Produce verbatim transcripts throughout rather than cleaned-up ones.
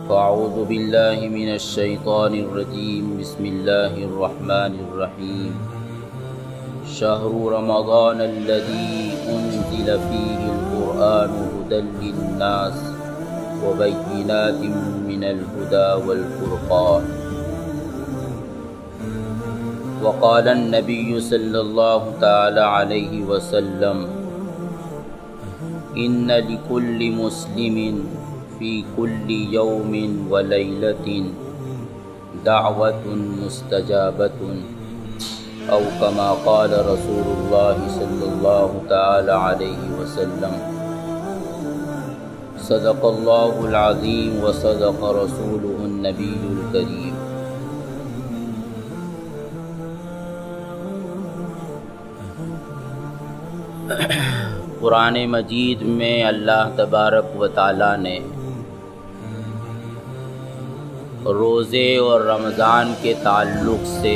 فاعوذ باللہ من الشیطان الرجیم بسم اللہ الرحمن الرحیم شہر رمضان الذی انزل فیہ القرآن ھدی للناس وبینات من الہدی والفرقان وقال النبی صلی اللہ تعالی علیہ وسلم ان لکل مسلم فی کل یوم و لیلۃ دعوۃ مستجابۃ او کما قال رسول اللہ صلی اللہ تعالی علیہ وسلم صدق اللہ العظیم و صدق رسولہ النبی الکریم۔ قرآن مجید میں اللہ تبارک و تعالی نے روزے اور رمضان کے تعلق سے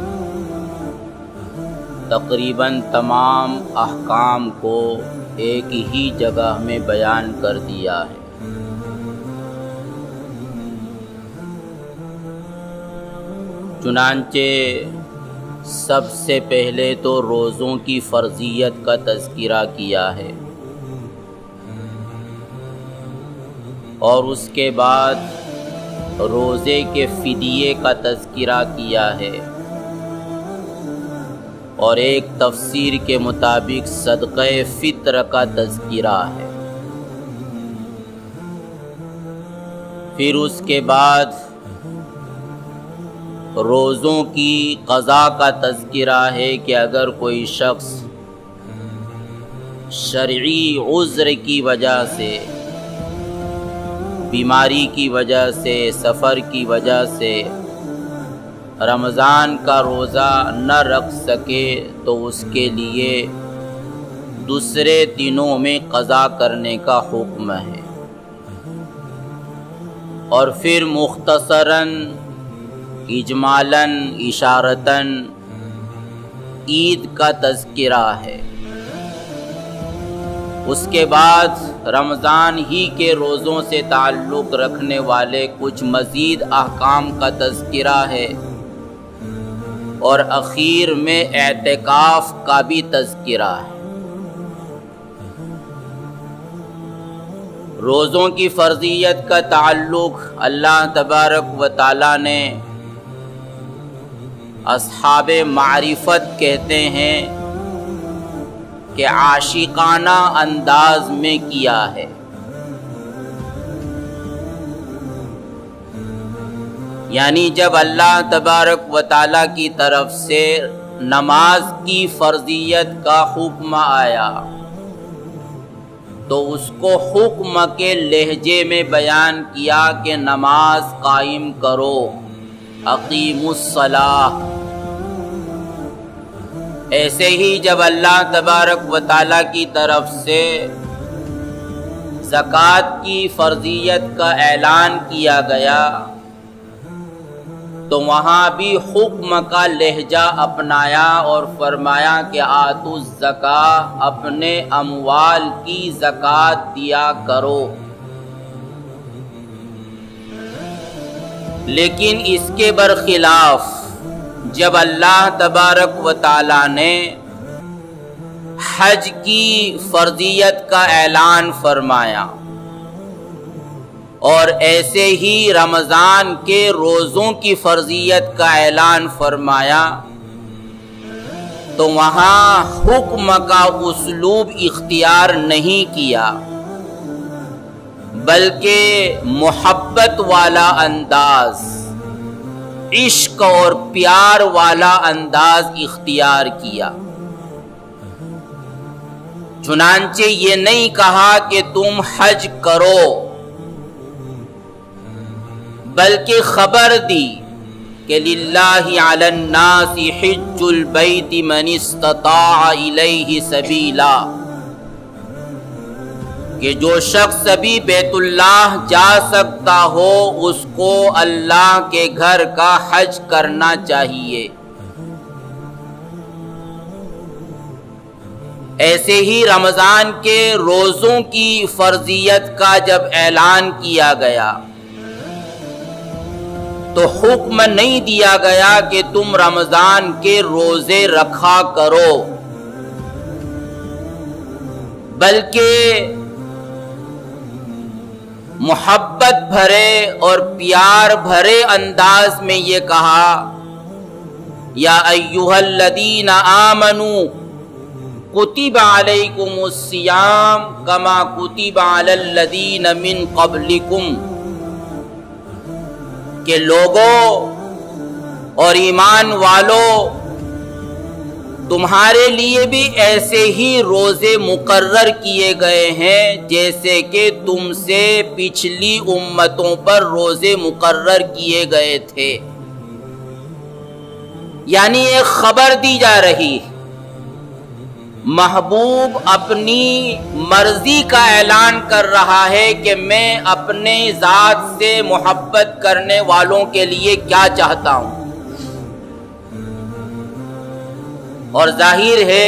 تقریباً تمام احکام کو ایک ہی جگہ میں بیان کر دیا ہے۔ چنانچہ سب سے پہلے تو روزوں کی فرضیت کا تذکرہ کیا ہے اور اس کے بعد روزے کے فدیے کا تذکرہ کیا ہے اور ایک تفسیر کے مطابق صدقہ فطر کا تذکرہ ہے۔ پھر اس کے بعد روزوں کی قضا کا تذکرہ ہے کہ اگر کوئی شخص شرعی عذر کی وجہ سے، بیماری کی وجہ سے، سفر کی وجہ سے رمضان کا روزہ نہ رکھ سکے تو اس کے لیے دوسرے دنوں میں قضا کرنے کا حکم ہے۔ اور پھر مختصراً اجمالاً اشارتاً عید کا تذکرہ ہے۔ اس کے بعد رمضان ہی کے روزوں سے تعلق رکھنے والے کچھ مزید احکام کا تذکرہ ہے اور اخیر میں اعتکاف کا بھی تذکرہ ہے۔ روزوں کی فرضیت کا تعلق اللہ تبارک و تعالی نے اصحاب معرفت کہتے ہیں کہ عاشقانہ انداز میں کیا ہے، یعنی جب اللہ تبارک و تعالی کی طرف سے نماز کی فرضیت کا حکم آیا تو اس کو حکم کے لہجے میں بیان کیا کہ نماز قائم کرو، اقیموا الصلاۃ۔ ایسے ہی جب اللہ تبارک و تعالی کی طرف سے زکوٰۃ کی فرضیت کا اعلان کیا گیا تو وہاں بھی حکم کا لہجہ اپنایا اور فرمایا کہ آتوا الزکاۃ، اپنے اموال کی زکوٰۃ دیا کرو۔ لیکن اس کے برخلاف جب اللہ تبارک و تعالی نے حج کی فرضیت کا اعلان فرمایا اور ایسے ہی رمضان کے روزوں کی فرضیت کا اعلان فرمایا تو وہاں حکم کا اسلوب اختیار نہیں کیا بلکہ محبت والا انداز، عشق اور پیار والا انداز اختیار کیا۔ چنانچہ یہ نہیں کہا کہ تم حج کرو، بلکہ خبر دی کہ للہ علی الناس حج البیت من استطاع الیہ سبیلا، کہ جو شخص ابھی بیت اللہ جا سکتا ہو اس کو اللہ کے گھر کا حج کرنا چاہیے۔ ایسے ہی رمضان کے روزوں کی فرضیت کا جب اعلان کیا گیا تو حکم نہیں دیا گیا کہ تم رمضان کے روزے رکھا کرو، بلکہ محبت بھرے اور پیار بھرے انداز میں یہ کہا، یا ایھا الذین آمنوا کتب علیکم الصیام کما کتب علی الذین من قبلکم، کہ لوگوں اور ایمان والوں تمہارے لیے بھی ایسے ہی روزے مقرر کیے گئے ہیں جیسے کہ تم سے پچھلی امتوں پر روزے مقرر کیے گئے تھے۔ یعنی ایک خبر دی جا رہی، محبوب اپنی مرضی کا اعلان کر رہا ہے کہ میں اپنے ذات سے محبت کرنے والوں کے لیے کیا چاہتا ہوں، اور ظاہر ہے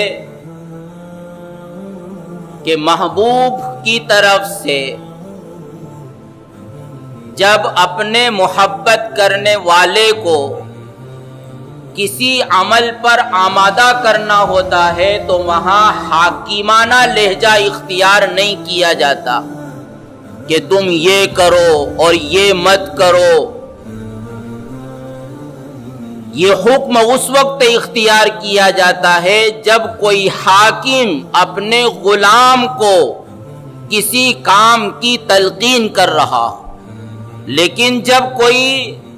کہ محبوب کی طرف سے جب اپنے محبت کرنے والے کو کسی عمل پر آمادہ کرنا ہوتا ہے تو وہاں حاکمانہ لہجہ اختیار نہیں کیا جاتا کہ تم یہ کرو اور یہ مت کرو۔ یہ حکم اس وقت اختیار کیا جاتا ہے جب کوئی حاکم اپنے غلام کو کسی کام کی تلقین کر رہا، لیکن جب کوئی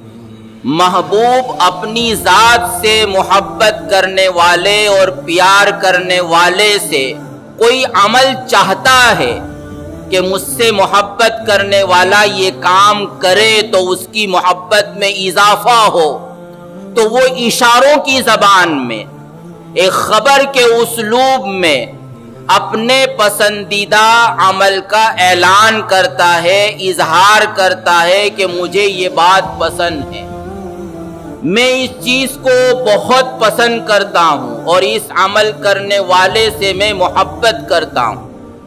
محبوب اپنی ذات سے محبت کرنے والے اور پیار کرنے والے سے کوئی عمل چاہتا ہے کہ مجھ سے محبت کرنے والا یہ کام کرے تو اس کی محبت میں اضافہ ہو، تو وہ اشاروں کی زبان میں ایک خبر کے اسلوب میں اپنے پسندیدہ عمل کا اعلان کرتا ہے، اظہار کرتا ہے کہ مجھے یہ بات پسند ہے، میں اس چیز کو بہت پسند کرتا ہوں اور اس عمل کرنے والے سے میں محبت کرتا ہوں۔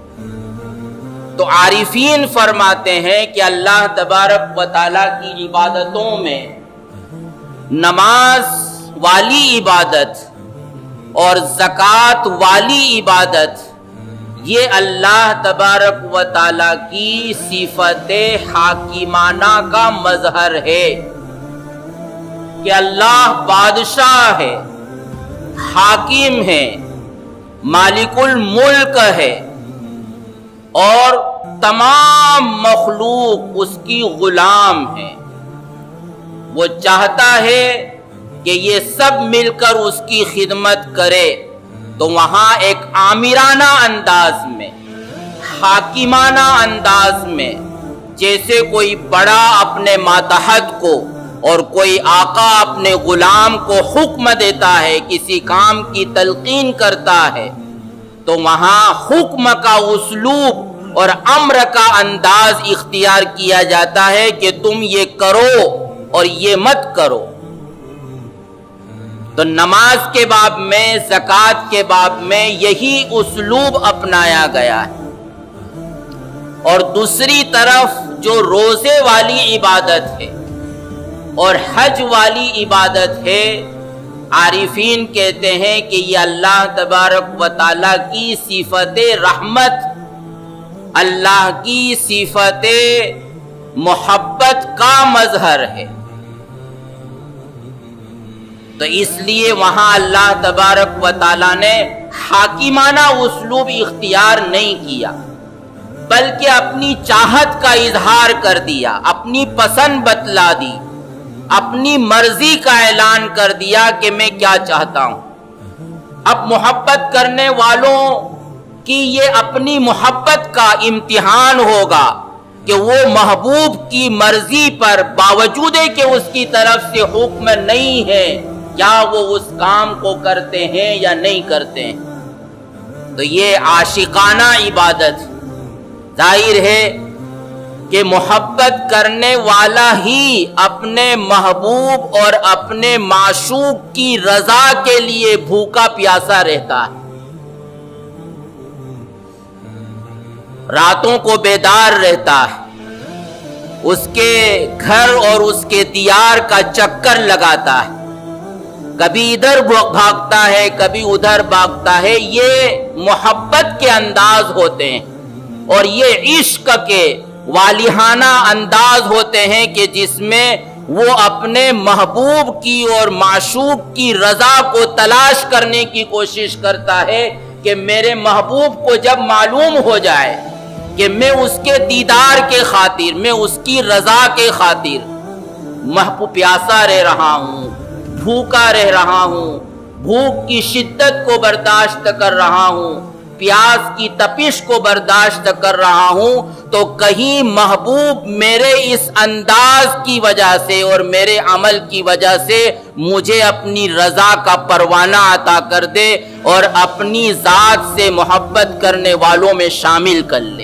تو عارفین فرماتے ہیں کہ اللہ تبارک و تعالیٰ کی عبادتوں میں نماز والی عبادت اور زکوٰۃ والی عبادت یہ اللہ تبارک و تعالیٰ کی صفت حاکمانہ کا مظہر ہے کہ اللہ بادشاہ ہے، حاکم ہے، مالک الملک ہے، اور تمام مخلوق اس کی غلام ہے۔ وہ چاہتا ہے کہ یہ سب مل کر اس کی خدمت کرے، تو وہاں ایک آمرانہ انداز میں، حاکمانہ انداز میں، جیسے کوئی بڑا اپنے ماتحت کو اور کوئی آقا اپنے غلام کو حکم دیتا ہے، کسی کام کی تلقین کرتا ہے، تو وہاں حکم کا اسلوب اور امر کا انداز اختیار کیا جاتا ہے کہ تم یہ کرو اور یہ مت کرو۔ تو نماز کے باب میں، زکوٰۃ کے باب میں یہی اسلوب اپنایا گیا ہے۔ اور دوسری طرف جو روزے والی عبادت ہے اور حج والی عبادت ہے، عارفین کہتے ہیں کہ یہ اللہ تبارک و تعالیٰ کی صفت رحمت، اللہ کی صفت محبت کا مظہر ہے۔ تو اس لیے وہاں اللہ تبارک و تعالیٰ نے حاکمانہ اسلوب اختیار نہیں کیا، بلکہ اپنی چاہت کا اظہار کر دیا، اپنی پسند بتلا دی، اپنی مرضی کا اعلان کر دیا کہ میں کیا چاہتا ہوں۔ اب محبت کرنے والوں کی یہ اپنی محبت کا امتحان ہوگا کہ وہ محبوب کی مرضی پر باوجود کہ اس کی طرف سے حکم نہیں ہے، کیا وہ اس کام کو کرتے ہیں یا نہیں کرتے ہیں۔ تو یہ عاشقانہ عبادت ظاہر ہے کہ محبت کرنے والا ہی اپنے محبوب اور اپنے معشوق کی رضا کے لیے بھوکا پیاسا رہتا ہے، راتوں کو بیدار رہتا ہے، اس کے گھر اور اس کے دیار کا چکر لگاتا ہے، کبھی ادھر بھاگتا ہے کبھی ادھر بھاگتا ہے، یہ محبت کے انداز ہوتے ہیں اور یہ عشق کے والہانہ انداز ہوتے ہیں کہ جس میں وہ اپنے محبوب کی اور معشوق کی رضا کو تلاش کرنے کی کوشش کرتا ہے کہ میرے محبوب کو جب معلوم ہو جائے کہ میں اس کے دیدار کے خاطر، میں اس کی رضا کے خاطر محبوب پیاسا رہ رہا ہوں، بھوکا رہ رہا ہوں، بھوک کی شدت کو برداشت کر رہا ہوں، پیاس کی تپش کو برداشت کر رہا ہوں، تو کہیں محبوب میرے اس انداز کی وجہ سے اور میرے عمل کی وجہ سے مجھے اپنی رضا کا پروانہ عطا کر دے اور اپنی ذات سے محبت کرنے والوں میں شامل کر لے۔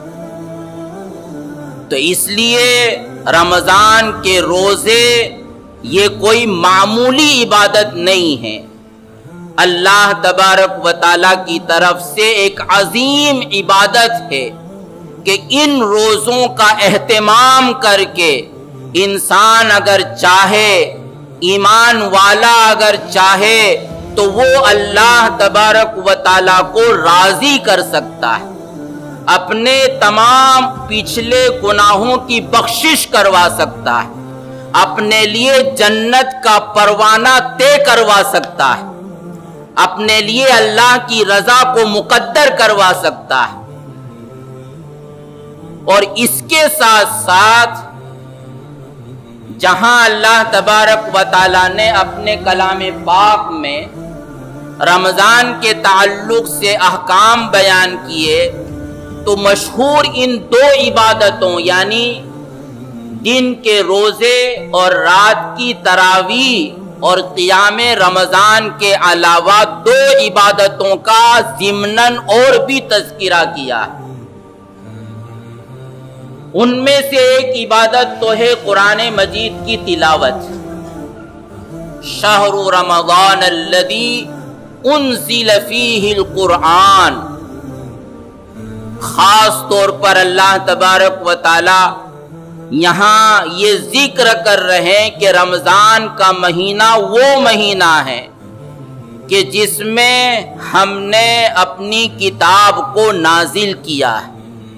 تو اس لیے رمضان کے روزے یہ کوئی معمولی عبادت نہیں ہے، اللہ تبارک و تعالیٰ کی طرف سے ایک عظیم عبادت ہے کہ ان روزوں کا اہتمام کر کے انسان اگر چاہے، ایمان والا اگر چاہے تو وہ اللہ تبارک و تعالیٰ کو راضی کر سکتا ہے، اپنے تمام پچھلے گناہوں کی بخشش کروا سکتا ہے، اپنے لیے جنت کا پروانہ طے کروا سکتا ہے، اپنے لیے اللہ کی رضا کو مقدر کروا سکتا ہے۔ اور اس کے ساتھ ساتھ جہاں اللہ تبارک و تعالیٰ نے اپنے کلام پاک میں رمضان کے تعلق سے احکام بیان کیے تو مشہور ان دو عبادتوں یعنی دن کے روزے اور رات کی تراویح اور قیام رمضان کے علاوہ دو عبادتوں کا ضمناً اور بھی تذکرہ کیا ہے۔ ان میں سے ایک عبادت تو ہے قرآن مجید کی تلاوت، شہر رمضان الذی انزل فیہ القرآن۔ خاص طور پر اللہ تبارک و تعالی یہاں یہ ذکر کر رہے ہیں کہ رمضان کا مہینہ وہ مہینہ ہے کہ جس میں ہم نے اپنی کتاب کو نازل کیا ہے۔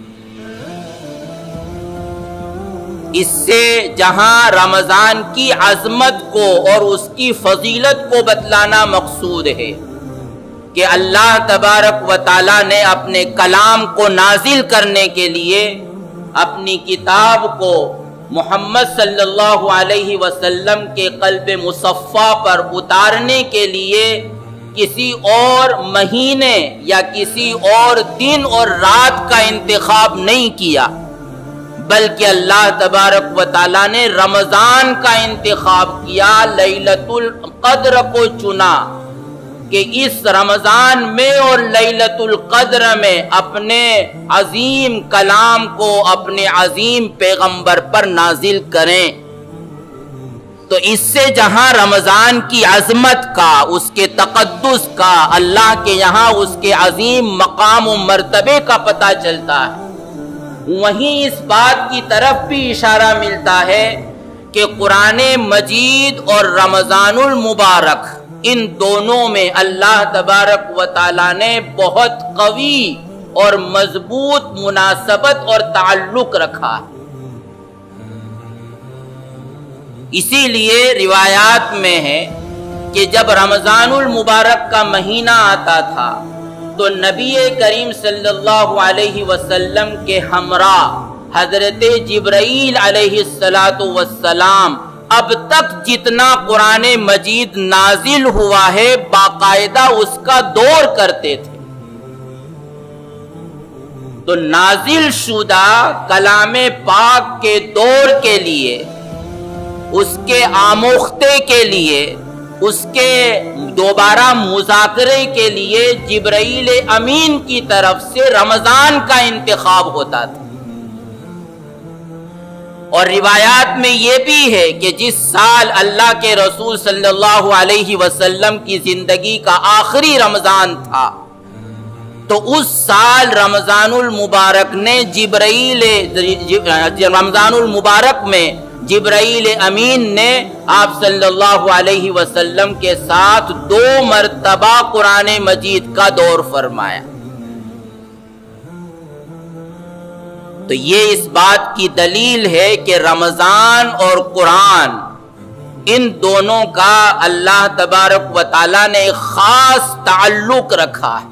اس سے جہاں رمضان کی عظمت کو اور اس کی فضیلت کو بتلانا مقصود ہے کہ اللہ تبارک و تعالیٰ نے اپنے کلام کو نازل کرنے کے لیے اپنی کتاب کو محمد صلی اللہ علیہ وسلم کے قلب مصفا پر اتارنے کے لیے کسی اور مہینے یا کسی اور دن اور رات کا انتخاب نہیں کیا، بلکہ اللہ تبارک و تعالیٰ نے رمضان کا انتخاب کیا، لیلۃ القدر کو چنا کہ اس رمضان میں اور لیلۃ القدر میں اپنے عظیم کلام کو اپنے عظیم پیغمبر پر نازل کریں۔ تو اس سے جہاں رمضان کی عظمت کا، اس کے تقدس کا، اللہ کے یہاں اس کے عظیم مقام و مرتبے کا پتہ چلتا ہے، وہیں اس بات کی طرف بھی اشارہ ملتا ہے کہ قرآن مجید اور رمضان المبارک ان دونوں میں اللہ تبارک و تعالیٰ نے بہت قوی اور مضبوط مناسبت اور تعلق رکھا۔ اسی لیے روایات میں ہے کہ جب رمضان المبارک کا مہینہ آتا تھا تو نبی کریم صلی اللہ علیہ وسلم کے ہمراہ حضرت جبرائیل علیہ السلام اب تک جتنا قرآن مجید نازل ہوا ہے باقاعدہ اس کا دور کرتے تھے۔ تو نازل شدہ کلام پاک کے دور کے لیے، اس کے آموختے کے لیے، اس کے دوبارہ مذاکرے کے لیے جبرائیل امین کی طرف سے رمضان کا انتخاب ہوتا تھا۔ اور روایات میں یہ بھی ہے کہ جس سال اللہ کے رسول صلی اللہ علیہ وسلم کی زندگی کا آخری رمضان تھا، تو اس سال رمضان المبارک نے جبرائیل رمضان المبارک میں جبرائیل امین نے آپ صلی اللہ علیہ وسلم کے ساتھ دو مرتبہ قرآن مجید کا دور فرمایا۔ تو یہ اس بات کی دلیل ہے کہ رمضان اور قرآن ان دونوں کا اللہ تبارک و تعالیٰ نے ایک خاص تعلق رکھا ہے،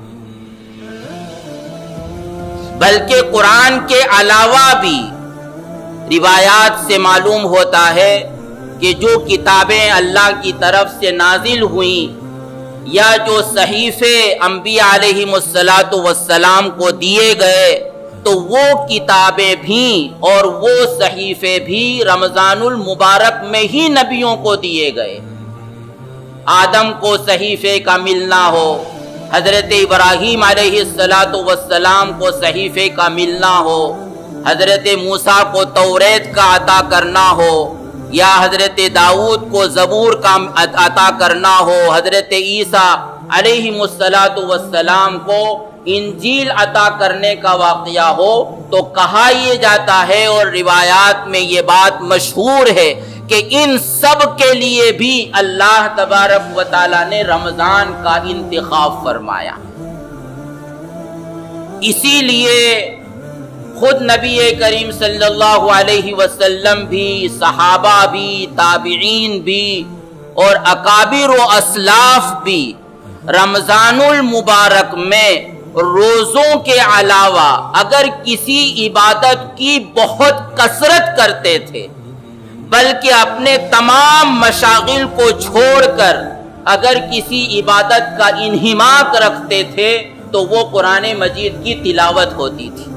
بلکہ قرآن کے علاوہ بھی روایات سے معلوم ہوتا ہے کہ جو کتابیں اللہ کی طرف سے نازل ہوئیں یا جو صحیفے انبیاء علیہم الصلاۃ والسلام کو دیے گئے تو وہ کتابیں بھی اور وہ صحیفے بھی رمضان المبارک میں ہی نبیوں کو دیے گئے۔ آدم کو صحیفے کا ملنا ہو، حضرت ابراہیم علیہ الصلاۃ والسلام کو صحیفے کا ملنا ہو، حضرت موسیٰ کو توریت کا عطا کرنا ہو، یا حضرت داؤد کو زبور کا عطا کرنا ہو، حضرت عیسیٰ علیہ الصلاۃ والسلام کو انجیل عطا کرنے کا واقعہ ہو، تو کہا یہ جاتا ہے اور روایات میں یہ بات مشہور ہے کہ ان سب کے لیے بھی اللہ تبارک و تعالیٰ نے رمضان کا انتخاب فرمایا۔ اسی لیے خود نبی کریم صلی اللہ علیہ وسلم بھی، صحابہ بھی، تابعین بھی اور اکابر و اسلاف بھی رمضان المبارک میں روزوں کے علاوہ اگر کسی عبادت کی بہت کثرت کرتے تھے، بلکہ اپنے تمام مشاغل کو چھوڑ کر اگر کسی عبادت کا انہماک رکھتے تھے تو وہ قرآن مجید کی تلاوت ہوتی تھی۔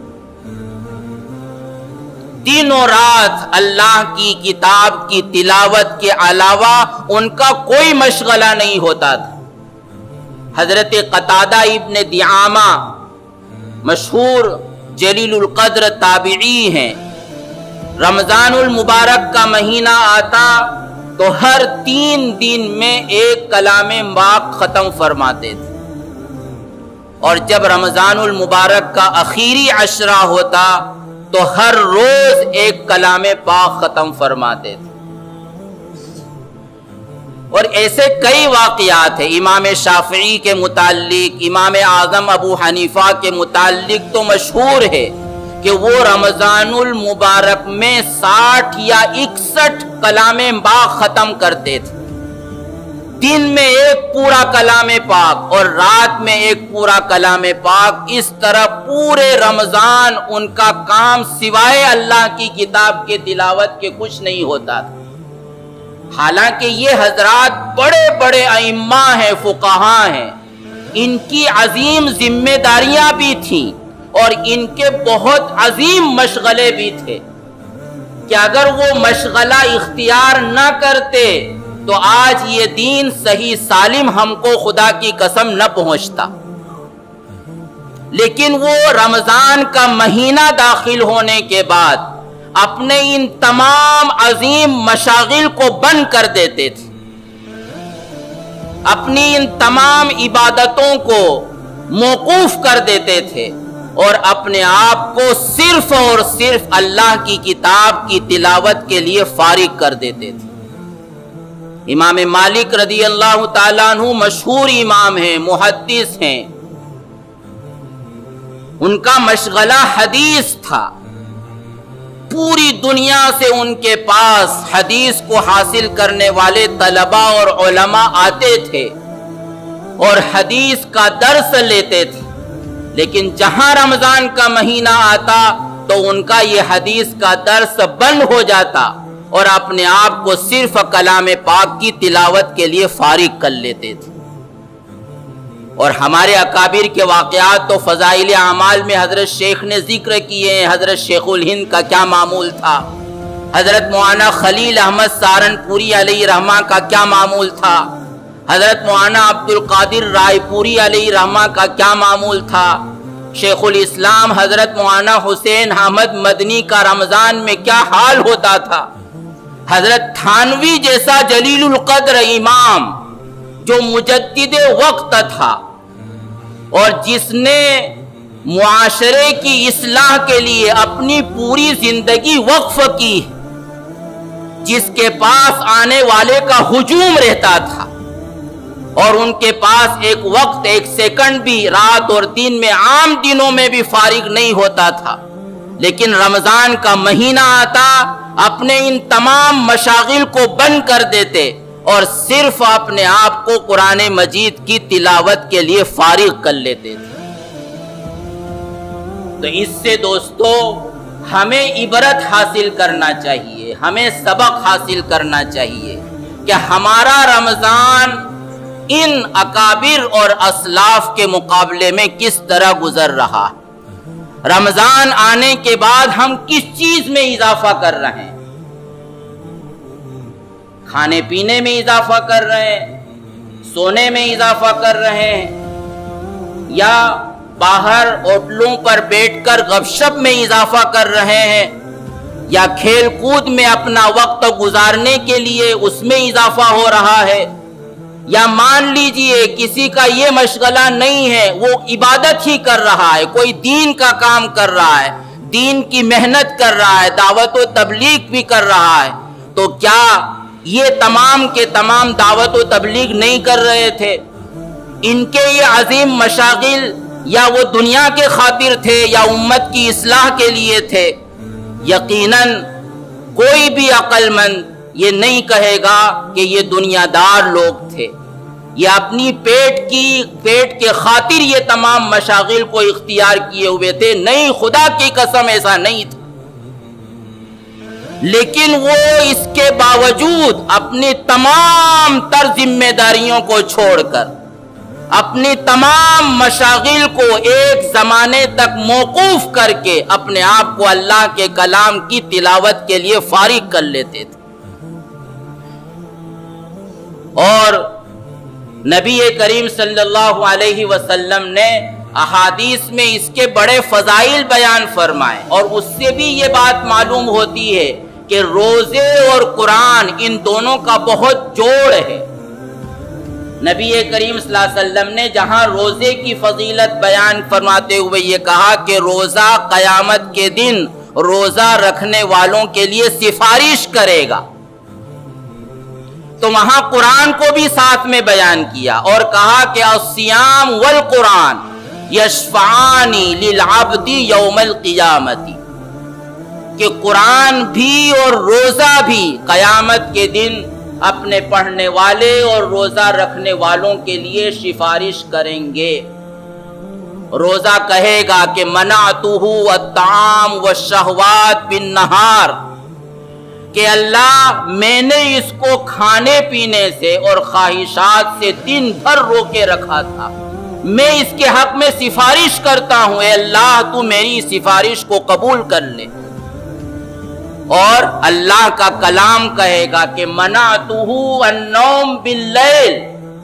دنوں رات اللہ کی کتاب کی تلاوت کے علاوہ ان کا کوئی مشغلہ نہیں ہوتا تھا۔ حضرت قتادہ ابن دعامہ مشہور جلیل القدر تابعی ہیں، رمضان المبارک کا مہینہ آتا تو ہر تین دن میں ایک کلام پاک ختم فرماتے تھے، اور جب رمضان المبارک کا آخری عشرہ ہوتا تو ہر روز ایک کلام پاک ختم فرماتے تھے۔ اور ایسے کئی واقعات ہیں امام شافعی کے متعلق، امام اعظم ابو حنیفہ کے متعلق تو مشہور ہے کہ وہ رمضان المبارک میں ساٹھ یا اکسٹھ کلام پاک ختم کرتے تھے، دن میں ایک پورا کلام پاک اور رات میں ایک پورا کلام پاک۔ اس طرح پورے رمضان ان کا کام سوائے اللہ کی کتاب کے تلاوت کے کچھ نہیں ہوتا تھا۔ حالانکہ یہ حضرات بڑے بڑے ائمہ ہیں، فقہاء ہیں، ان کی عظیم ذمہ داریاں بھی تھیں اور ان کے بہت عظیم مشغلے بھی تھے کہ اگر وہ مشغلہ اختیار نہ کرتے تو آج یہ دین صحیح سالم ہم کو خدا کی قسم نہ پہنچتا۔ لیکن وہ رمضان کا مہینہ داخل ہونے کے بعد اپنے ان تمام عظیم مشاغل کو بند کر دیتے تھے، اپنی ان تمام عبادتوں کو موقوف کر دیتے تھے اور اپنے آپ کو صرف اور صرف اللہ کی کتاب کی تلاوت کے لیے فارغ کر دیتے تھے۔ امام مالک رضی اللہ تعالیٰ عنہ مشہور امام ہیں، محدث ہیں، ان کا مشغلہ حدیث تھا۔ پوری دنیا سے ان کے پاس حدیث کو حاصل کرنے والے طلباء اور علماء آتے تھے اور حدیث کا درس لیتے تھے، لیکن جہاں رمضان کا مہینہ آتا تو ان کا یہ حدیث کا درس بند ہو جاتا اور اپنے آپ کو صرف کلام پاک کی تلاوت کے لیے فارغ کر لیتے تھے۔ اور ہمارے اکابر کے واقعات تو فضائل اعمال میں حضرت شیخ نے ذکر کیے ہیں۔ حضرت شیخ الہند کا کیا معمول تھا، حضرت مولانا خلیل احمد سہارنپوری علیہ رحمہ کا کیا معمول تھا، حضرت مولانا عبد القادر رائے پوری علیہ رحمہ کا کیا معمول تھا، شیخ الاسلام حضرت مولانا حسین احمد مدنی کا رمضان میں کیا حال ہوتا تھا، حضرت تھانوی جیسا جلیل القدر امام جو مجدد وقت تھا، اور جس نے معاشرے کی اصلاح کے لیے اپنی پوری زندگی وقف کی، جس کے پاس آنے والے کا ہجوم رہتا تھا اور ان کے پاس ایک وقت ایک سیکنڈ بھی رات اور دن میں عام دنوں میں بھی فارغ نہیں ہوتا تھا، لیکن رمضان کا مہینہ آتا اپنے ان تمام مشاغل کو بند کر دیتے اور صرف اپنے آپ کو قرآن مجید کی تلاوت کے لیے فارغ کر لیتے تھے۔ تو اس سے دوستو ہمیں عبرت حاصل کرنا چاہیے، ہمیں سبق حاصل کرنا چاہیے کہ ہمارا رمضان ان اکابر اور اسلاف کے مقابلے میں کس طرح گزر رہا۔ رمضان آنے کے بعد ہم کس چیز میں اضافہ کر رہے ہیں؟ کھانے پینے میں اضافہ کر رہے ہیں، سونے میں اضافہ کر رہے ہیں، یا باہر ہوٹلوں پر بیٹھ کر گپ شپ میں اضافہ کر رہے ہیں، یا کھیل کود میں اپنا وقت گزارنے کے لیے اس میں اضافہ ہو رہا ہے، یا مان لیجئے کسی کا یہ مشغلہ نہیں ہے، وہ عبادت ہی کر رہا ہے، کوئی دین کا کام کر رہا ہے، دین کی محنت کر رہا ہے، دعوت و تبلیغ بھی کر رہا ہے، تو کیا یہ تمام کے تمام دعوت و تبلیغ نہیں کر رہے تھے؟ ان کے یہ عظیم مشاغل یا وہ دنیا کے خاطر تھے یا امت کی اصلاح کے لیے تھے؟ یقیناً کوئی بھی عقل مند یہ نہیں کہے گا کہ یہ دنیا دار لوگ تھے، یہ اپنی پیٹ کی پیٹ کے خاطر یہ تمام مشاغل کو اختیار کیے ہوئے تھے، نہیں، خدا کی قسم ایسا نہیں تھا۔ لیکن وہ اس کے باوجود اپنی تمام تر ذمہ داریوں کو چھوڑ کر اپنی تمام مشاغل کو ایک زمانے تک موقوف کر کے اپنے آپ کو اللہ کے کلام کی تلاوت کے لیے فارغ کر لیتے تھے۔ اور نبی کریم صلی اللہ علیہ وسلم نے احادیث میں اس کے بڑے فضائل بیان فرمائے، اور اس سے بھی یہ بات معلوم ہوتی ہے کہ روزے اور قرآن ان دونوں کا بہت جوڑ ہے۔ نبی کریم صلی اللہ علیہ وسلم نے جہاں روزے کی فضیلت بیان فرماتے ہوئے یہ کہا کہ روزہ قیامت کے دن روزہ رکھنے والوں کے لیے سفارش کرے گا، تو وہاں قرآن کو بھی ساتھ میں بیان کیا اور کہا کہ الصیام والقرآن یشفعان للعبد یوم القیامت، کہ قرآن بھی اور روزہ بھی قیامت کے دن اپنے پڑھنے والے اور روزہ رکھنے والوں کے لیے سفارش کریں گے۔ روزہ کہے گا کہ منعتہ الطعام والشہوات بالنہار، کہ اللہ میں نے اس کو کھانے پینے سے اور خواہشات سے دن بھر روکے رکھا تھا، میں اس کے حق میں سفارش کرتا ہوں، اے اللہ تو میری سفارش کو قبول کر لے۔ اور اللہ کا کلام کہے گا کہ منعتہ النوم باللیل،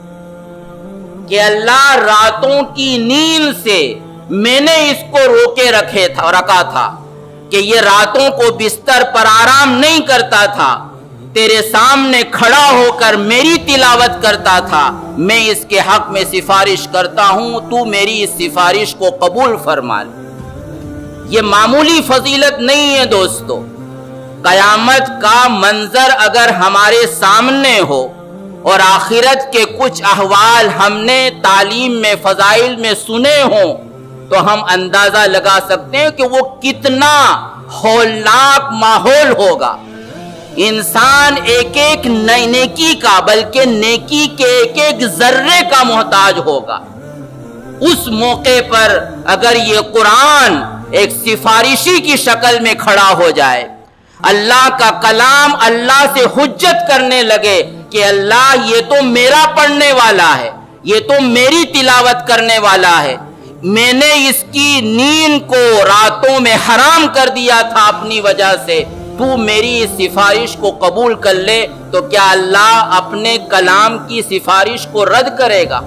کہ اللہ راتوں کی نیند سے میں نے اس کو روکے رکھے تھا رکھا تھا کہ یہ راتوں کو بستر پر آرام نہیں کرتا تھا، تیرے سامنے کھڑا ہو کر میری تلاوت کرتا تھا، میں اس کے حق میں سفارش کرتا ہوں، تو میری اس سفارش کو قبول فرما لے۔ یہ معمولی فضیلت نہیں ہے دوستو۔ قیامت کا منظر اگر ہمارے سامنے ہو اور آخرت کے کچھ احوال ہم نے تعلیم میں فضائل میں سنے ہوں تو ہم اندازہ لگا سکتے ہیں کہ وہ کتنا ہولناک ماحول ہوگا۔ انسان ایک ایک نیکی کا بلکہ نیکی کے ایک ایک ذرے کا محتاج ہوگا۔ اس موقع پر اگر یہ قرآن ایک سفارشی کی شکل میں کھڑا ہو جائے، اللہ کا کلام اللہ سے حجت کرنے لگے کہ اللہ یہ تو میرا پڑھنے والا ہے، یہ تو میری تلاوت کرنے والا ہے، میں نے اس کی نیند کو راتوں میں حرام کر دیا تھا اپنی وجہ سے، تو میری اس سفارش کو قبول کر لے، تو کیا اللہ اپنے کلام کی سفارش کو رد کرے گا؟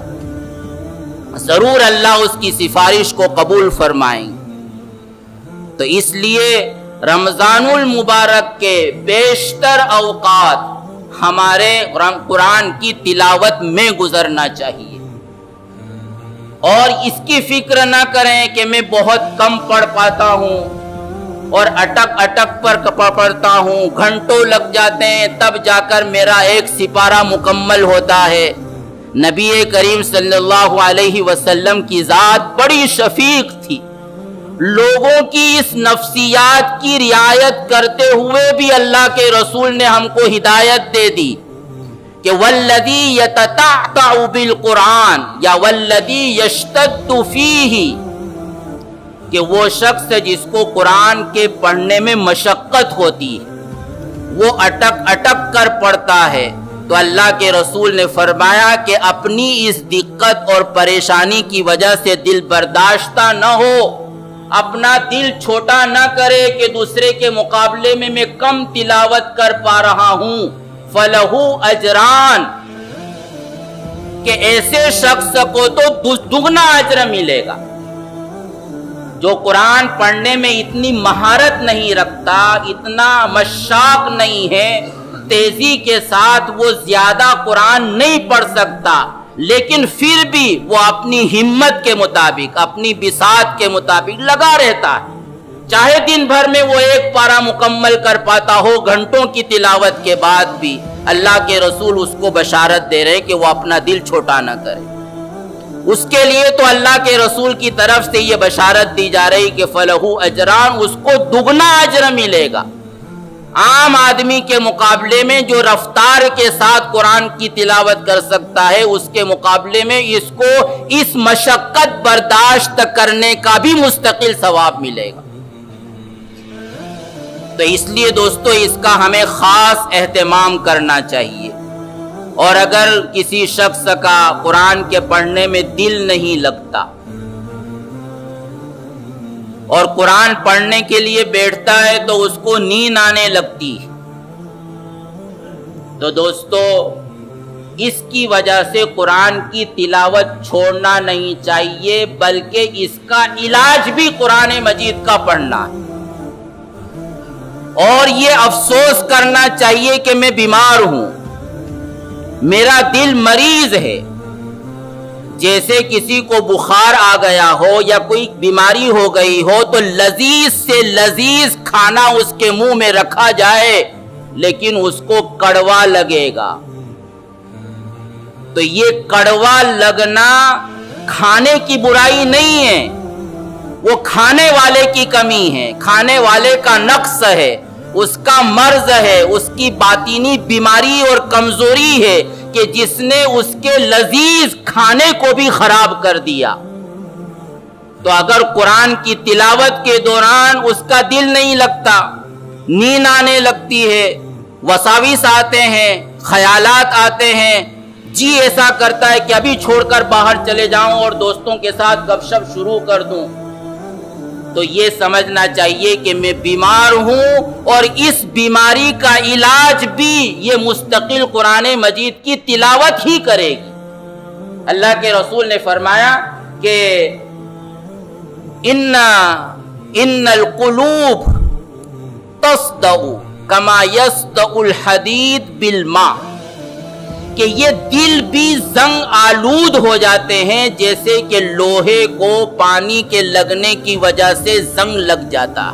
ضرور اللہ اس کی سفارش کو قبول فرمائیں۔ تو اس لیے رمضان المبارک کے بیشتر اوقات ہمارے قرآن کی تلاوت میں گزرنا چاہیے۔ اور اس کی فکر نہ کریں کہ میں بہت کم پڑھ پاتا ہوں اور اٹک اٹک پر پڑھتا ہوں، گھنٹوں لگ جاتے ہیں تب جا کر میرا ایک سپارہ مکمل ہوتا ہے۔ نبی کریم صلی اللہ علیہ وسلم کی ذات بڑی شفیق تھی، لوگوں کی اس نفسیات کی رعایت کرتے ہوئے بھی اللہ کے رسول نے ہم کو ہدایت دے دی کہ والذی یتتعتع بالقرآن یا والذی یشتد فیہ، کہ وہ شخص جس کو قرآن کے پڑھنے میں مشقت ہوتی ہے، وہ اٹک اٹک کر پڑھتا ہے، تو اللہ کے رسول نے فرمایا کہ اپنی اس دقت اور پریشانی کی وجہ سے دل برداشتہ نہ ہو، اپنا دل چھوٹا نہ کرے کہ دوسرے کے مقابلے میں میں کم تلاوت کر پا رہا ہوں، فَلَهُ اجران، کہ ایسے شخص کو تو دگنا اجر ملے گا۔ جو قرآن پڑھنے میں اتنی مہارت نہیں رکھتا، اتنا مشاق نہیں ہے، تیزی کے ساتھ وہ زیادہ قرآن نہیں پڑھ سکتا، لیکن پھر بھی وہ اپنی ہمت کے مطابق، اپنی بساط کے مطابق لگا رہتا ہے، چاہے دن بھر میں وہ ایک پارہ مکمل کر پاتا ہو، گھنٹوں کی تلاوت کے بعد بھی اللہ کے رسول اس کو بشارت دے رہے کہ وہ اپنا دل چھوٹا نہ کرے۔ اس کے لیے تو اللہ کے رسول کی طرف سے یہ بشارت دی جا رہی کہ فَلَهُ اجران، اس کو دگنا اجر ملے گا۔ عام آدمی کے مقابلے میں جو رفتار کے ساتھ قرآن کی تلاوت کر سکتا ہے، اس کے مقابلے میں اس کو اس مشقت برداشت کرنے کا بھی مستقل ثواب ملے گا۔ تو اس لیے دوستو اس کا ہمیں خاص اہتمام کرنا چاہیے، اور اگر کسی شخص کا قرآن کے پڑھنے میں دل نہیں لگتا اور قرآن پڑھنے کے لیے بیٹھتا ہے تو اس کو نیند آنے لگتی، تو دوستو اس کی وجہ سے قرآن کی تلاوت چھوڑنا نہیں چاہیے، بلکہ اس کا علاج بھی قرآن مجید کا پڑھنا ہے۔ اور یہ افسوس کرنا چاہیے کہ میں بیمار ہوں، میرا دل مریض ہے، جیسے کسی کو بخار آ گیا ہو یا کوئی بیماری ہو گئی ہو تو لذیذ سے لذیذ کھانا اس کے منہ میں رکھا جائے لیکن اس کو کڑوا لگے گا۔ تو یہ کڑوا لگنا کھانے کی برائی نہیں ہے، وہ کھانے والے کی کمی ہے، کھانے والے کا نقص ہے، اس کا مرض ہے، اس کی باطینی بیماری اور کمزوری ہے کہ جس نے اس کے لذیذ کھانے کو بھی خراب کر دیا۔ تو اگر قرآن کی تلاوت کے دوران اس کا دل نہیں لگتا، نیند آنے لگتی ہے، وساوس آتے ہیں، خیالات آتے ہیں، جی ایسا کرتا ہے کہ ابھی چھوڑ کر باہر چلے جاؤں اور دوستوں کے ساتھ گپ شپ شروع کر دوں، تو یہ سمجھنا چاہیے کہ میں بیمار ہوں، اور اس بیماری کا علاج بھی یہ مستقل قرآن مجید کی تلاوت ہی کرے گی۔ اللہ کے رسول نے فرمایا کہ ان ان القلوب تصدع کما یصدع الحدید بالماء، کہ یہ دل بھی زنگ آلود ہو جاتے ہیں جیسے کہ لوہے کو پانی کے لگنے کی وجہ سے زنگ لگ جاتا۔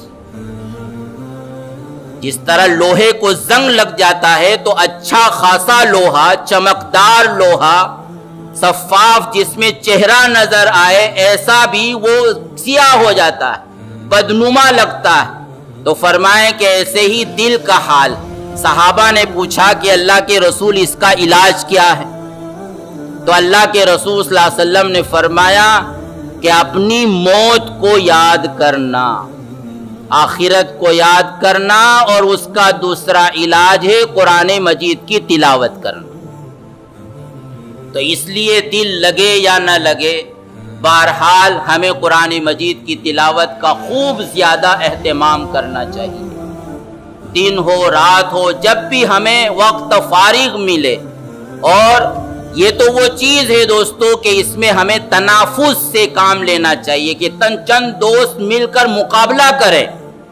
جس طرح لوہے کو زنگ لگ جاتا ہے تو اچھا خاصا لوہا، چمکدار لوہا، شفاف جس میں چہرہ نظر آئے، ایسا بھی وہ سیاہ ہو جاتا ہے، بدنما لگتا ہے۔ تو فرمائیں کہ ایسے ہی دل کا حال۔ صحابہ نے پوچھا کہ اللہ کے رسول اس کا علاج کیا ہے؟ تو اللہ کے رسول صلی اللہ علیہ وسلم نے فرمایا کہ اپنی موت کو یاد کرنا، آخرت کو یاد کرنا، اور اس کا دوسرا علاج ہے قرآن مجید کی تلاوت کرنا۔ تو اس لیے دل لگے یا نہ لگے، بہرحال ہمیں قرآن مجید کی تلاوت کا خوب زیادہ اہتمام کرنا چاہیے، دن ہو رات ہو، جب بھی ہمیں وقت فارغ ملے۔ اور یہ تو وہ چیز ہے دوستو کہ اس میں ہمیں تنافس سے کام لینا چاہیے کہ تن چند دوست مل کر مقابلہ کریں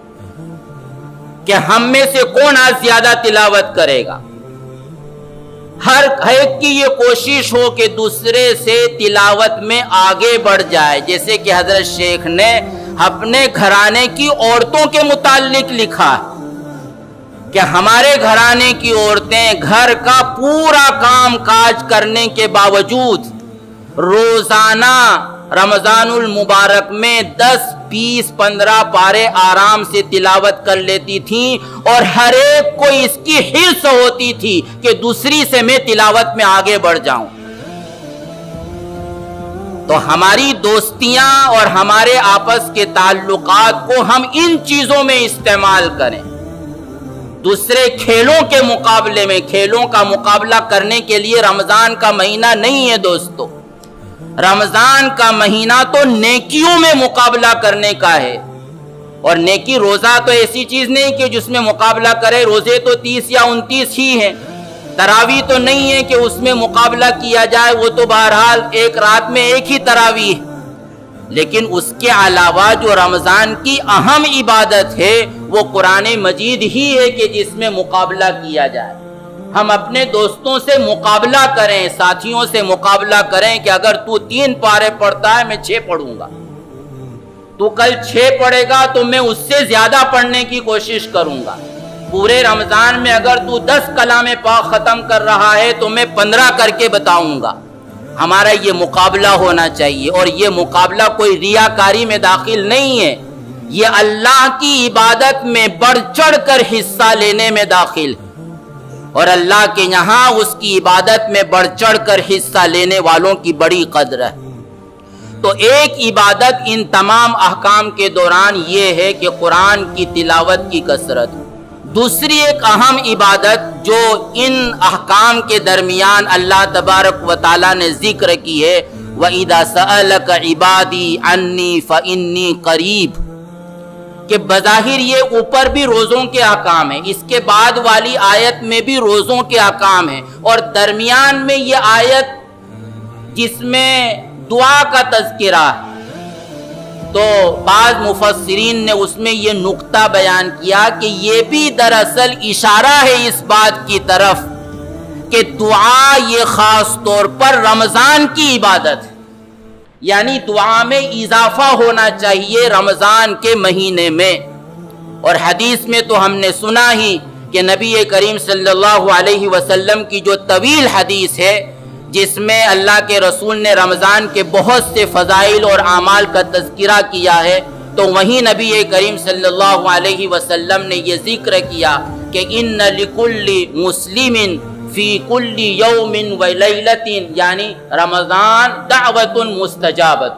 کہ ہم میں سے کون آج زیادہ تلاوت کرے گا۔ ہر ایک کی یہ کوشش ہو کہ دوسرے سے تلاوت میں آگے بڑھ جائے. جیسے کہ حضرت شیخ نے اپنے گھرانے کی عورتوں کے متعلق لکھا کہ ہمارے گھرانے کی عورتیں گھر کا پورا کام کاج کرنے کے باوجود روزانہ رمضان المبارک میں دس بیس پندرہ پارے آرام سے تلاوت کر لیتی تھیں، اور ہر ایک کو اس کی حرص ہوتی تھی کہ دوسری سے میں تلاوت میں آگے بڑھ جاؤں. تو ہماری دوستیاں اور ہمارے آپس کے تعلقات کو ہم ان چیزوں میں استعمال کریں. دوسرے کھیلوں کے مقابلے میں، کھیلوں کا مقابلہ کرنے کے لیے رمضان کا مہینہ نہیں ہے دوستو. رمضان کا مہینہ تو نیکیوں میں مقابلہ کرنے کا ہے. اور نیکی روزہ تو ایسی چیز نہیں کہ جس میں مقابلہ کرے. روزے تو تیس یا انتیس ہی ہیں. تراویح تو نہیں ہے کہ اس میں مقابلہ کیا جائے، وہ تو بہرحال ایک رات میں ایک ہی تراویح. لیکن اس کے علاوہ جو رمضان کی اہم عبادت ہے وہ قرآن مجید ہی ہے کہ جس میں مقابلہ کیا جائے. ہم اپنے دوستوں سے مقابلہ کریں، ساتھیوں سے مقابلہ کریں کہ اگر تو تین پارے پڑھتا ہے میں چھ پڑھوں گا، تو کل چھ پڑھے گا تو میں اس سے زیادہ پڑھنے کی کوشش کروں گا. پورے رمضان میں اگر تو دس کلام پاک ختم کر رہا ہے تو میں پندرہ کر کے بتاؤں گا. ہمارا یہ مقابلہ ہونا چاہیے، اور یہ مقابلہ کوئی ریاکاری میں داخل نہیں ہے، یہ اللہ کی عبادت میں بڑھ چڑھ کر حصہ لینے میں داخل ہے. اور اللہ کے یہاں اس کی عبادت میں بڑھ چڑھ کر حصہ لینے والوں کی بڑی قدر ہے. تو ایک عبادت ان تمام احکام کے دوران یہ ہے کہ قرآن کی تلاوت کی کثرت. دوسری ایک اہم عبادت جو ان احکام کے درمیان اللہ تبارک و تعالیٰ نے ذکر کی ہے، وَإِذَا سَأَلَكَ عِبَادِي عَنِّي فَإِنِّي قَرِيبٌ، کہ بظاہر یہ اوپر بھی روزوں کے احکام ہیں، اس کے بعد والی آیت میں بھی روزوں کے احکام ہیں، اور درمیان میں یہ آیت جس میں دعا کا تذکرہ ہے. تو بعض مفسرین نے اس میں یہ نقطہ بیان کیا کہ یہ بھی دراصل اشارہ ہے اس بات کی طرف کہ دعا یہ خاص طور پر رمضان کی عبادت ہے، یعنی دعا میں اضافہ ہونا چاہیے رمضان کے مہینے میں. اور حدیث میں تو ہم نے سنا ہی کہ نبی کریم صلی اللہ علیہ وسلم کی جو طویل حدیث ہے جس میں اللہ کے رسول نے رمضان کے بہت سے فضائل اور اعمال کا تذکرہ کیا ہے، تو وہیں نبی کریم صلی اللہ علیہ وسلم نے یہ ذکر کیا کہ ان لکل مسلم فی کل یوم و لیلۃ، یعنی رمضان دعوت مستجابت،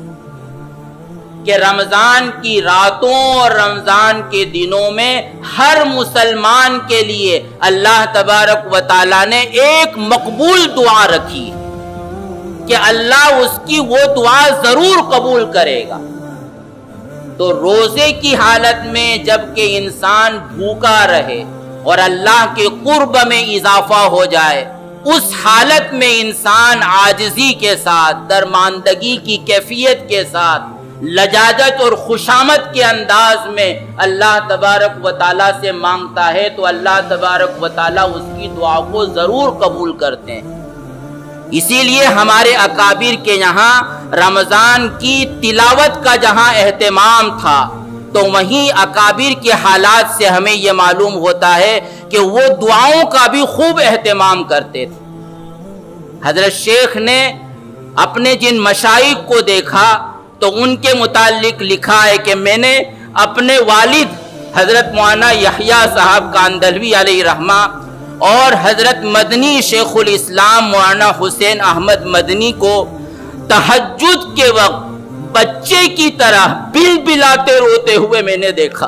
کہ رمضان کی راتوں اور رمضان کے دنوں میں ہر مسلمان کے لیے اللہ تبارک و تعالیٰ نے ایک مقبول دعا رکھی کہ اللہ اس کی وہ دعا ضرور قبول کرے گا. تو روزے کی حالت میں جب کہ انسان بھوکا رہے اور اللہ کے قرب میں اضافہ ہو جائے، اس حالت میں انسان عاجزی کے ساتھ، درماندگی کی کیفیت کے ساتھ، لجاجت اور خوشامد کے انداز میں اللہ تبارک و تعالیٰ سے مانگتا ہے تو اللہ تبارک و تعالیٰ اس کی دعا کو ضرور قبول کرتے ہیں. اسی لیے ہمارے اکابر کے یہاں رمضان کی تلاوت کا جہاں اہتمام تھا تو وہیں اکابر کے حالات سے ہمیں یہ معلوم ہوتا ہے کہ وہ دعاؤں کا بھی خوب اہتمام کرتے تھے. حضرت شیخ نے اپنے جن مشائخ کو دیکھا تو ان کے متعلق لکھا ہے کہ میں نے اپنے والد حضرت مولانا یحییٰ صاحب کاندھلوی علیہ رحمہ اور حضرت مدنی شیخ الاسلام مولانا حسین احمد مدنی کو تہجد کے وقت بچے کی طرح بل بلاتے روتے ہوئے میں نے دیکھا.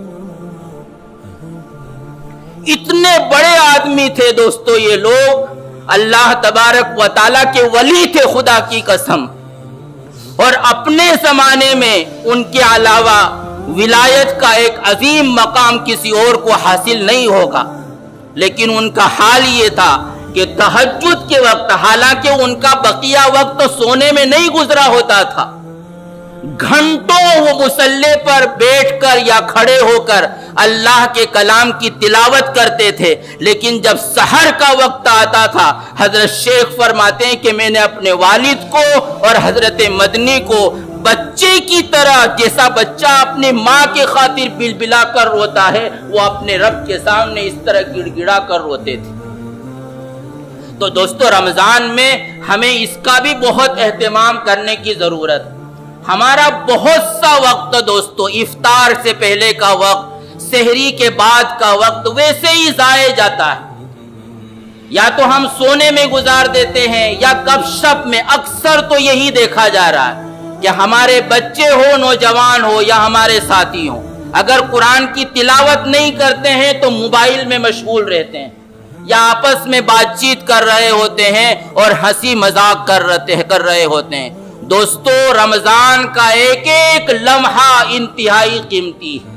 اتنے بڑے آدمی تھے دوستو یہ لوگ، اللہ تبارک و تعالیٰ کے ولی تھے خدا کی قسم، اور اپنے زمانے میں ان کے علاوہ ولایت کا ایک عظیم مقام کسی اور کو حاصل نہیں ہوگا. لیکن ان کا حال یہ تھا کہ تہجد کے وقت، حالانکہ ان کا بقیہ وقت تو سونے میں نہیں گزرا ہوتا تھا، گھنٹوں وہ مصلی پر بیٹھ کر یا کھڑے ہو کر اللہ کے کلام کی تلاوت کرتے تھے، لیکن جب سحر کا وقت آتا تھا حضرت شیخ فرماتے ہیں کہ میں نے اپنے والد کو اور حضرت مدنی کو بچے کی طرح، جیسا بچہ اپنے ماں کے خاطر بلبلا کر روتا ہے، وہ اپنے رب کے سامنے اس طرح گڑ گڑا کر روتے تھے۔ تو دوستو رمضان میں ہمیں اس کا بھی بہت اہتمام کرنے کی ضرورت ہے۔ ہمارا بہت سا وقت دوستو، افطار سے پہلے کا وقت، سحری کے بعد کا وقت ویسے ہی ضائع جاتا ہے، یا تو ہم سونے میں گزار دیتے ہیں یا گپ شپ میں۔ اکثر تو یہی دیکھا جا رہا ہے کہ ہمارے بچے ہو، نوجوان ہو یا ہمارے ساتھی ہوں، اگر قرآن کی تلاوت نہیں کرتے ہیں تو موبائل میں مشغول رہتے ہیں یا آپس میں بات چیت کر رہے ہوتے ہیں اور ہنسی مذاق کر رہتے کر رہے ہوتے ہیں۔ دوستو رمضان کا ایک ایک لمحہ انتہائی قیمتی ہے۔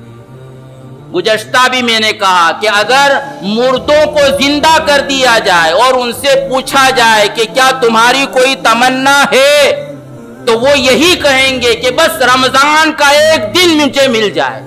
گزشتہ بھی میں نے کہا کہ اگر مردوں کو زندہ کر دیا جائے اور ان سے پوچھا جائے کہ کیا تمہاری کوئی تمنا ہے، تو وہ یہی کہیں گے کہ بس رمضان کا ایک دن مجھے مل جائے۔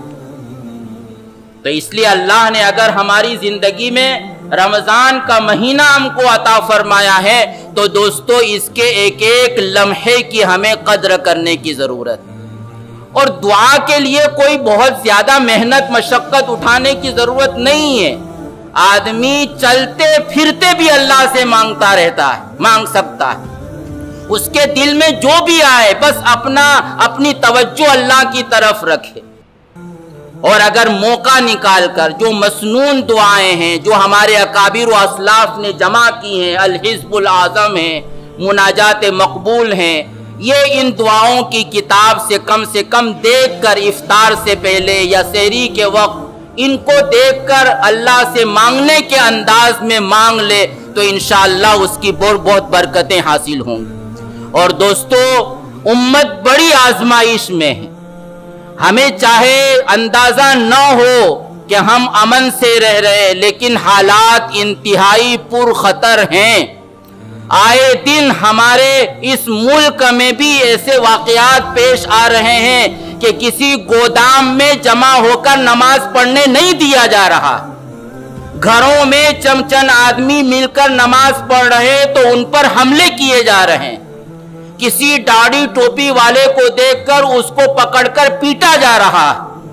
تو اس لیے اللہ نے اگر ہماری زندگی میں رمضان کا مہینہ ہم کو عطا فرمایا ہے تو دوستو اس کے ایک ایک لمحے کی ہمیں قدر کرنے کی ضرورت ہے، اور دعا کے لیے کوئی بہت زیادہ محنت مشقت اٹھانے کی ضرورت نہیں ہے۔ آدمی چلتے پھرتے بھی اللہ سے مانگتا رہتا ہے، مانگ سکتا ہے، اس کے دل میں جو بھی آئے بس اپنا اپنی توجہ اللہ کی طرف رکھے۔ اور اگر موقع نکال کر جو مسنون دعائیں ہیں جو ہمارے اکابر و اسلاف نے جمع کی ہیں، الحزب العظم ہیں، مناجات مقبول ہیں، یہ ان دعاؤں کی کتاب سے کم سے کم دیکھ کر افطار سے پہلے یا سحری کے وقت ان کو دیکھ کر اللہ سے مانگنے کے انداز میں مانگ لے تو انشاءاللہ اس کی بہت بہت برکتیں حاصل ہوں گی۔ اور دوستو امت بڑی آزمائش میں ہے، ہمیں چاہے اندازہ نہ ہو کہ ہم امن سے رہ رہے، لیکن حالات انتہائی پر خطر ہیں۔ آئے دن ہمارے اس ملک میں بھی ایسے واقعات پیش آ رہے ہیں کہ کسی گودام میں جمع ہو کر نماز پڑھنے نہیں دیا جا رہا، گھروں میں چمچن آدمی مل کر نماز پڑھ رہے تو ان پر حملے کیے جا رہے ہیں، کسی داڑھی ٹوپی والے کو دیکھ کر اس کو پکڑ کر پیٹا جا رہا۔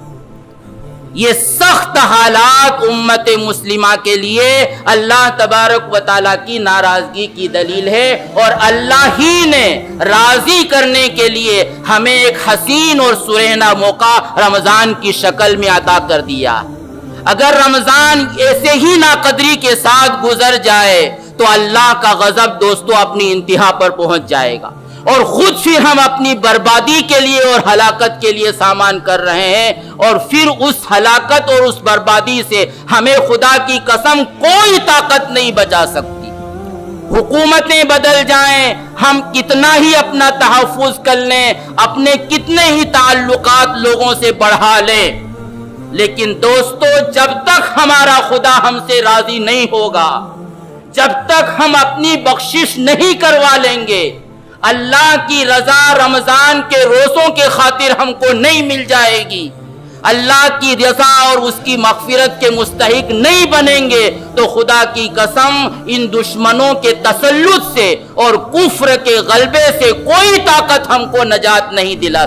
یہ سخت حالات امت مسلمہ کے لیے اللہ تبارک و تعالیٰ کی ناراضگی کی دلیل ہے، اور اللہ ہی نے راضی کرنے کے لیے ہمیں ایک حسین اور سرہنا موقع رمضان کی شکل میں عطا کر دیا۔ اگر رمضان ایسے ہی ناقدری کے ساتھ گزر جائے تو اللہ کا غضب دوستو اپنی انتہا پر پہنچ جائے گا، اور خود پھر ہم اپنی بربادی کے لیے اور ہلاکت کے لیے سامان کر رہے ہیں، اور پھر اس ہلاکت اور اس بربادی سے ہمیں خدا کی قسم کوئی طاقت نہیں بچا سکتی۔ حکومتیں بدل جائیں، ہم کتنا ہی اپنا تحفظ کر لیں، اپنے کتنے ہی تعلقات لوگوں سے بڑھا لیں، لیکن دوستو جب تک ہمارا خدا ہم سے راضی نہیں ہوگا، جب تک ہم اپنی بخشش نہیں کروا لیں گے، اللہ کی رضا رمضان کے روزوں کے خاطر ہم کو نہیں مل جائے گی، اللہ کی رضا اور اس کی مغفرت کے مستحق نہیں بنیں گے، تو خدا کی قسم ان دشمنوں کے تسلط سے اور کفر کے غلبے سے کوئی طاقت ہم کو نجات نہیں دلا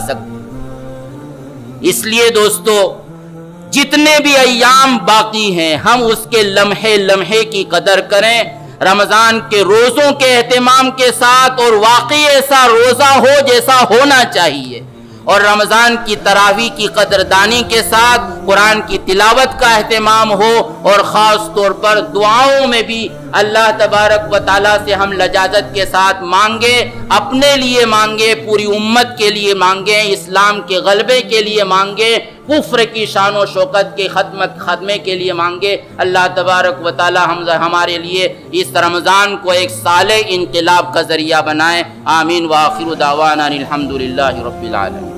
سکتی۔ اس لیے دوستو جتنے بھی ایام باقی ہیں ہم اس کے لمحے لمحے کی قدر کریں، رمضان کے روزوں کے اہتمام کے ساتھ، اور واقعی ایسا روزہ ہو جیسا ہونا چاہیے، اور رمضان کی تراویح کی قدردانی کے ساتھ قرآن کی تلاوت کا اہتمام ہو، اور خاص طور پر دعاؤں میں بھی اللہ تبارک و تعالیٰ سے ہم لجاجت کے ساتھ مانگے، اپنے لیے مانگے، پوری امت کے لیے مانگے، اسلام کے غلبے کے لیے مانگے، کفر کی شان و شوکت کے خاتمے کے لیے مانگے۔ اللہ تبارک و تعالیٰ ہم ہمارے لیے اس رمضان کو ایک صالح انقلاب کا ذریعہ بنائے۔ آمین۔ وآخر دعوانا الحمدللہ رب العالمین۔